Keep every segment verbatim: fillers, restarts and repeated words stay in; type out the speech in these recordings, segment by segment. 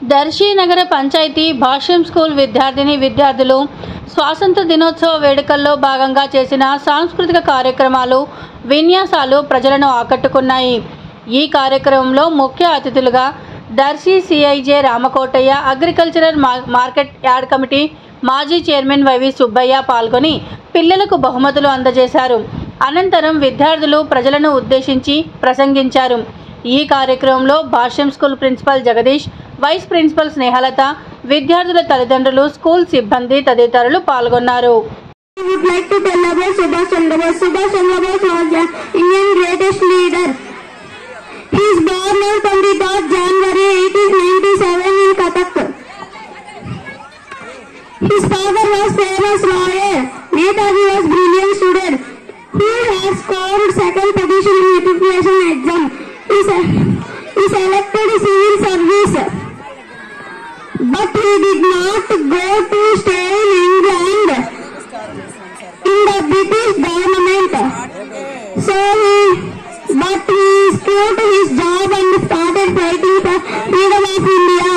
దర్శి నగర పంచాయతీ భాష్యం స్కూల్ విద్యార్థిని విద్యార్థులు స్వాతంత్ర దినోత్సవ వేడుకల్లో భాగంగా చేసిన సాంస్కృతిక కార్యక్రమాలు విన్యాసాలు ప్రజలను ఆకట్టుకున్నాయి। ఈ కార్యక్రమంలో ముఖ్య అతిథులుగా దర్శి సిఐజే Ramakotaiah, agricultural market yard committee మాజీ చైర్మన్ వైవి సుబ్బయ్య పాల్గొని పిల్లలకు బహుమతులు అందజేశారు। అనంతరం విద్యార్థులు ప్రజలను ఉద్దేశించి ప్రసంగించారు। ఈ కార్యక్రమంలో Bhashyam school principal Jagadish, vice principal Snehalatha, విద్యార్థుల తల్లిదండ్రులు, స్కూల్ సిబ్బంది తదితరులు పాల్గొన్నారు। I would like to tell about Subhash Chandra Bose. Subhash Chandra Bose was the Indian greatest leader. He is born on twenty-third of January eighteen ninety-seven in Cuttack. His father was famous lawyer. Netaji was brilliant student who has scored second position in matriculation exam. He He selected civil service, but he did not go to stay in England in the British government. So he, but he quit his job and started fighting for freedom of India.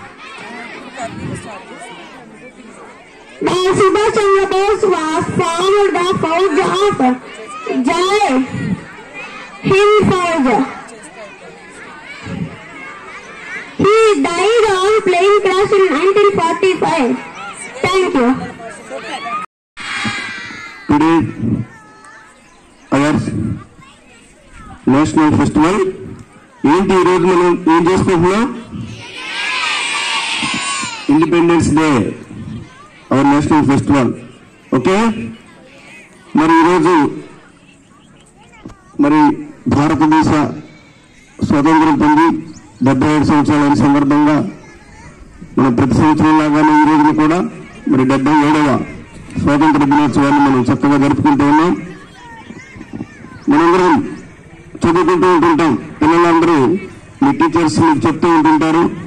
The Subhash Chandra Bose was formed the Fauj of Jai Hind Fauj. He died on plane crash in nineteen forty-five. Thank you. Today, our national festival. ఏంటి ఈరోజు మనం ఏం చేసుకుంటున్నాం? Independence day, our national festival. Okay, మరి ఈరోజు మరి భారతదేశ స్వాతంత్రం పొంది డెబ్బై ఏడు సంవత్సరాల సందర్భంగా మనం ప్రతి సంవత్సరం లాగానే ఈ రోజున కూడా మరి డెబ్బై ఏడవ స్వాతంత్ర దినోత్సవాన్ని మనం చక్కగా జరుపుకుంటూ ఉన్నాం। మనందరం చదువుకుంటూ ఉంటుంటాం, పిల్లలందరూ మీ టీచర్స్ మీకు చెప్తూ ఉంటుంటారు,